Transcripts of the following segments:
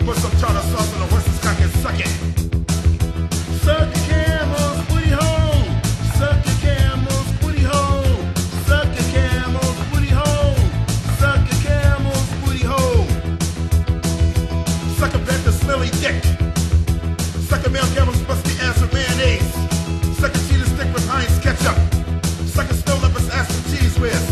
Put some tartar sauce on the horse's cock and suck it. Suck your camel's booty hole. Suck your camel's booty hole. Suck your camel's booty hole. Suck your camel's booty hole. Suck a bent the smelly dick. Suck a male camel's busty ass with mayonnaise. Suck a cheetah stick with Heinz ketchup. Suck a snow leopard's ass with cheese whiz.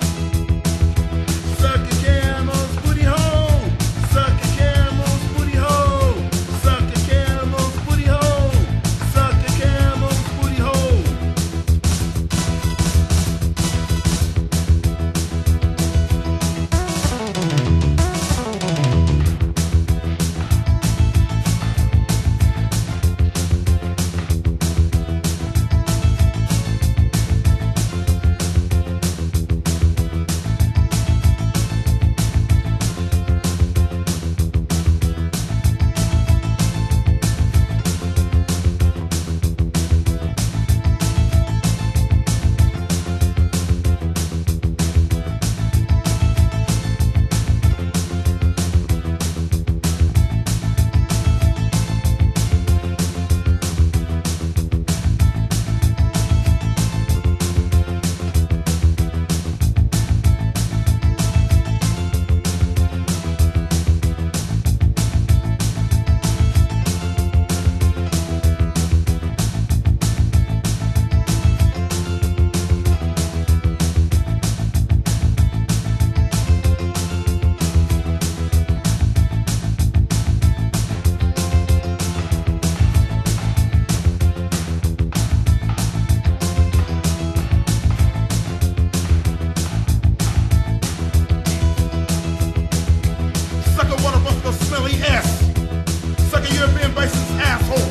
Suck your camel's booty hole. Suck your camel's booty hole. Suck your camel's booty hole. Suck your camel's booty hole. Suck a water buffalo smelly ass. Suck a European bison's asshole.